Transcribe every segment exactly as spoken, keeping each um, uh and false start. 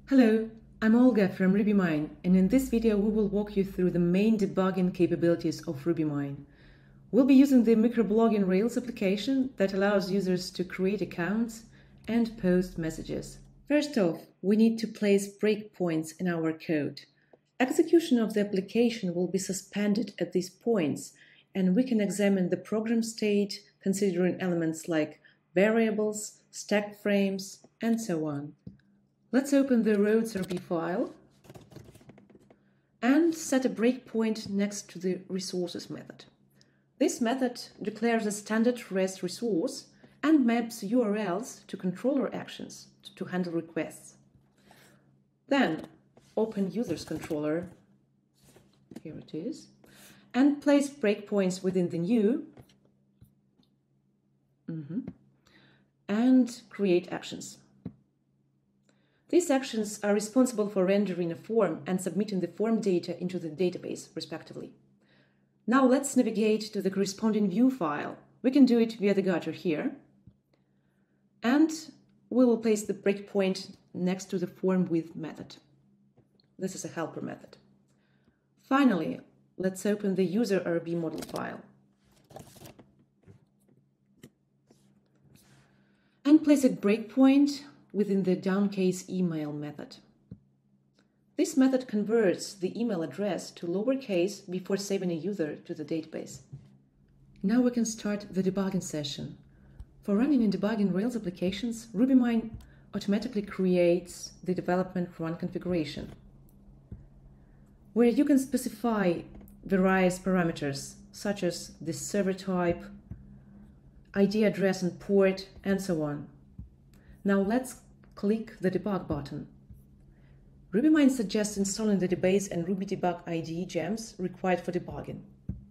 Hello, I'm Olga from RubyMine, and in this video we will walk you through the main debugging capabilities of RubyMine. We'll be using the microblogging Rails application that allows users to create accounts and post messages. First off, we need to place breakpoints in our code. Execution of the application will be suspended at these points, and we can examine the program state considering elements like variables, stack frames, and so on. Let's open the roads.rb file and set a breakpoint next to the resources method. This method declares a standard REST resource and maps U R Ls to controller actions to handle requests. Then open users controller, here it is, and place breakpoints within the new mm-hmm, and create actions. These actions are responsible for rendering a form and submitting the form data into the database, respectively. Now let's navigate to the corresponding view file. We can do it via the gutter here. And we will place the breakpoint next to the form with method. This is a helper method. Finally, let's open the user.rb model file and place a breakpoint within the downcase email method. This method converts the email address to lowercase before saving a user to the database. Now we can start the debugging session. For running and debugging Rails applications, RubyMine automatically creates the development run configuration, where you can specify various parameters such as the server type, I D address and port, and so on. Now let's click the debug button. RubyMine suggests installing the database and RubyDebug I D E gems required for debugging.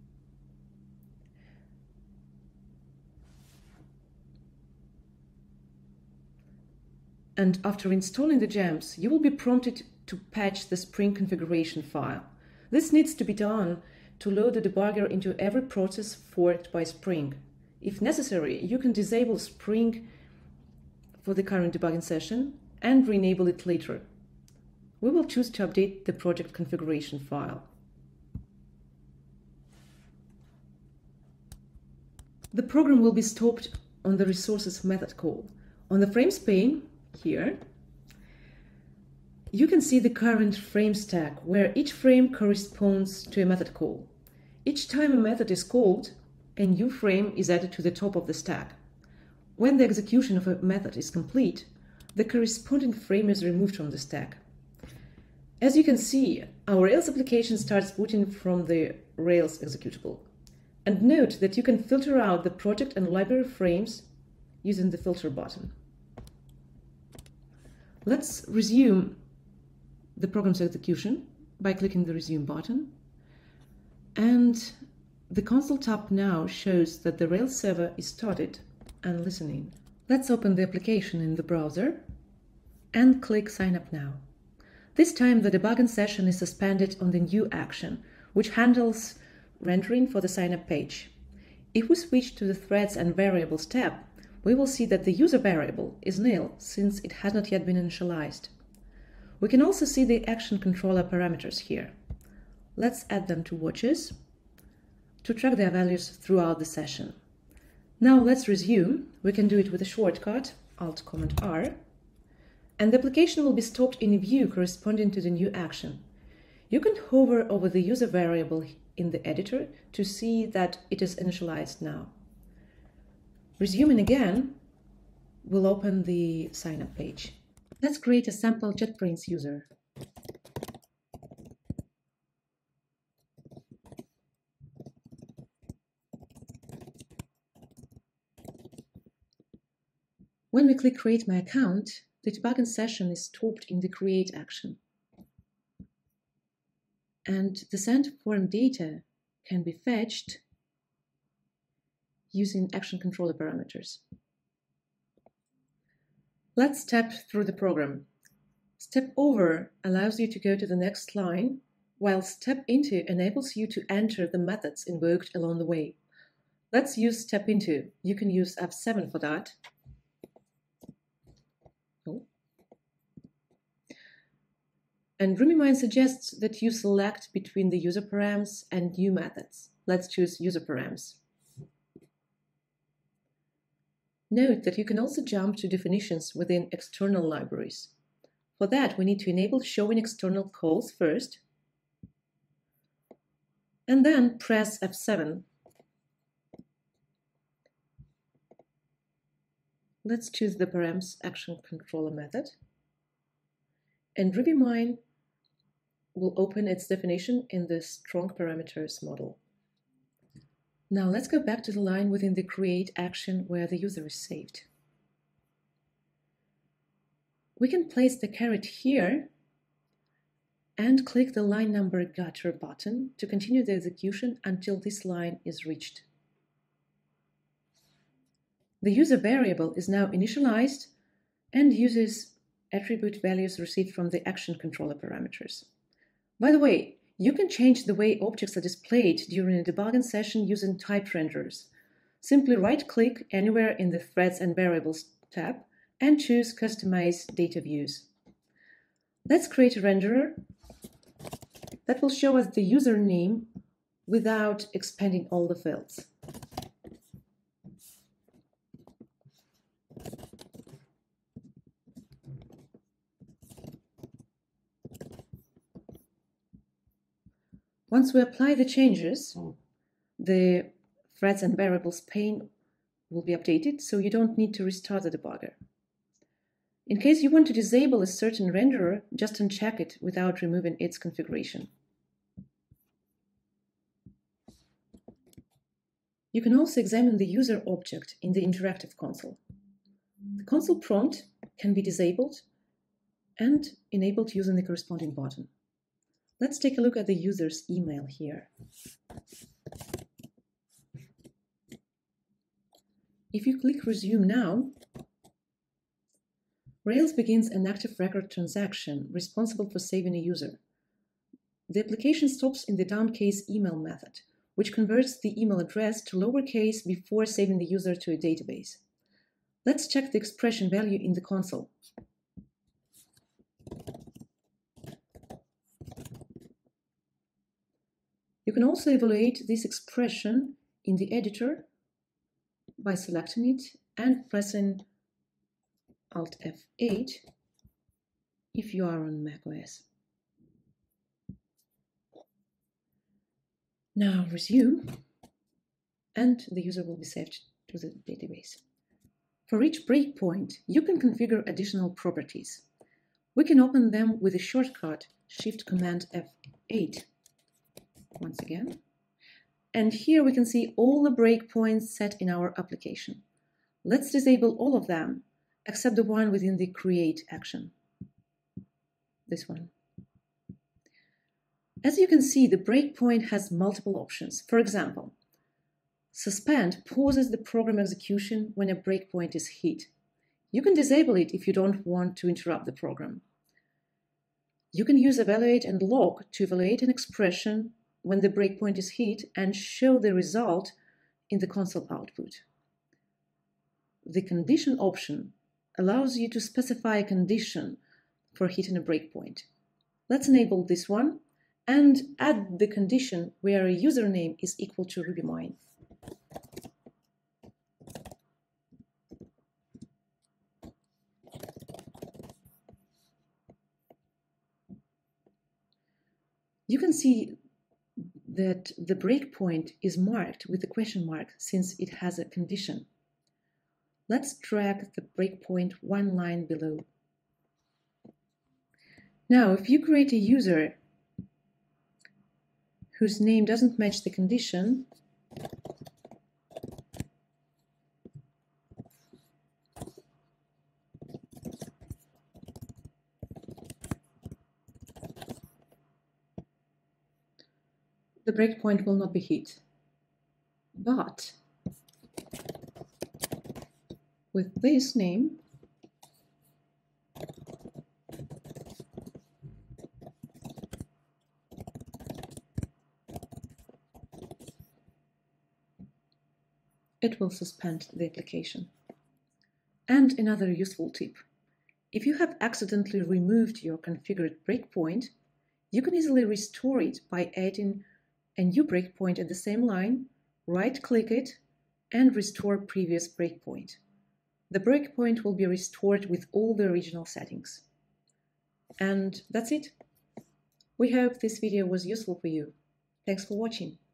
And after installing the gems, you will be prompted to patch the Spring configuration file. This needs to be done to load the debugger into every process forked by Spring. If necessary, you can disable Spring for the current debugging session and re-enable it later. We will choose to update the project configuration file. The program will be stopped on the resources method call. On the frames pane, here, you can see the current frame stack, where each frame corresponds to a method call. Each time a method is called, a new frame is added to the top of the stack. When the execution of a method is complete, the corresponding frame is removed from the stack. As you can see, our Rails application starts booting from the Rails executable. And note that you can filter out the project and library frames using the filter button. Let's resume the program's execution by clicking the resume button. And the console tab now shows that the Rails server is started and listening. Let's open the application in the browser and click Sign Up Now. This time the debugging session is suspended on the new action, which handles rendering for the sign up page. If we switch to the Threads and Variables tab, we will see that the user variable is nil since it has not yet been initialized. We can also see the action controller parameters here. Let's add them to watches to track their values throughout the session. Now let's resume. We can do it with a shortcut, Alt Command R, and the application will be stopped in a view corresponding to the new action. You can hover over the user variable in the editor to see that it is initialized now. Resuming again, we'll open the sign-up page. Let's create a sample JetBrains user. When we click Create My Account, the debugging session is stopped in the Create action. And the sent form data can be fetched using action controller parameters. Let's step through the program. Step over allows you to go to the next line, while step into enables you to enter the methods invoked along the way. Let's use step into. You can use F seven for that. And RubyMine suggests that you select between the user params and new methods. Let's choose user params. Note that you can also jump to definitions within external libraries. For that, we need to enable showing external calls first, and then press F seven. Let's choose the params action controller method, and RubyMine will open its definition in the strong parameters model. Now let's go back to the line within the create action where the user is saved. We can place the caret here and click the line number getter button to continue the execution until this line is reached. The user variable is now initialized and uses attribute values received from the action controller parameters. By the way, you can change the way objects are displayed during a debugging session using type renderers. Simply right-click anywhere in the Threads and Variables tab and choose Customize Data Views. Let's create a renderer that will show us the username without expanding all the fields. Once we apply the changes, the Threads and Variables pane will be updated, so you don't need to restart the debugger. In case you want to disable a certain renderer, just uncheck it without removing its configuration. You can also examine the user object in the interactive console. The console prompt can be disabled and enabled using the corresponding button. Let's take a look at the user's email here. If you click Resume Now, Rails begins an active record transaction responsible for saving a user. The application stops in the downcase email method, which converts the email address to lowercase before saving the user to a database. Let's check the expression value in the console. You can also evaluate this expression in the editor by selecting it and pressing Alt F eight if you are on macOS. Now resume, and the user will be saved to the database. For each breakpoint, you can configure additional properties. We can open them with a shortcut Shift Command F eight. Once again. And here we can see all the breakpoints set in our application. Let's disable all of them, except the one within the create action. This one. As you can see, the breakpoint has multiple options. For example, suspend pauses the program execution when a breakpoint is hit. You can disable it if you don't want to interrupt the program. You can use evaluate and log to evaluate an expression when the breakpoint is hit and show the result in the console output. The condition option allows you to specify a condition for hitting a breakpoint. Let's enable this one and add the condition where a username is equal to RubyMine. You can see that the breakpoint is marked with a question mark since it has a condition. Let's drag the breakpoint one line below. Now, if you create a user whose name doesn't match the condition, the breakpoint will not be hit. But with this name, it will suspend the application. And another useful tip. If you have accidentally removed your configured breakpoint, you can easily restore it by adding a new breakpoint at the same line, right-click it, and restore previous breakpoint. The breakpoint will be restored with all the original settings. And that's it. We hope this video was useful for you. Thanks for watching.